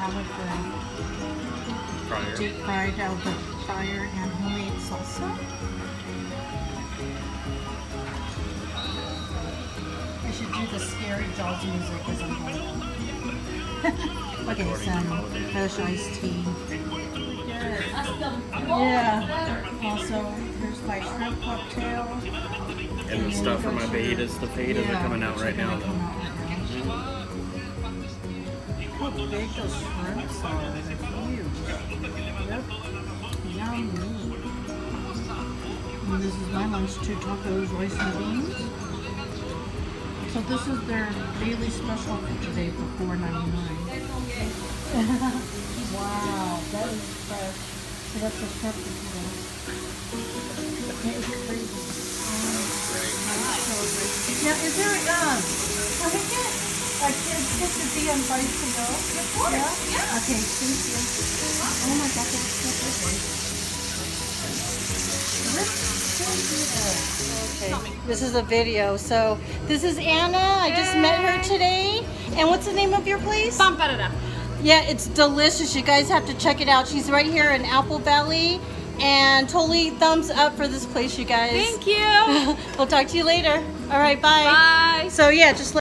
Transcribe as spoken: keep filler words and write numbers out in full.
out of the Fryer. deep fried out of the fryer and homemade salsa. I should do the scary Jaws music as I'm going. Okay, some fish iced tea. Good. Yeah. Also, here's my shrimp cocktail. And the stuff for my fajitas. The fajitas Yeah, are coming out right now, though. How big those shrimps are. They're huge. Yep. Yummy. And this is my lunch, two tacos, rice and beans. So this is their daily special for today for four ninety-nine. Wow, that is fresh. So that's the shrimp today. That is crazy. Now, is there um, can we get a kid get to be invited to go? Of course. Yeah? Yeah. Okay, thank you. Oh my God, that's so good. Okay, this is a video. So this is Anna. I just met her today. And what's the name of your place? Pampa-rara. Yeah, it's delicious. You guys have to check it out. She's right here in Apple Valley. And totally thumbs up for this place, you guys. Thank you. We'll talk to you later. All right, bye. Bye. So yeah, just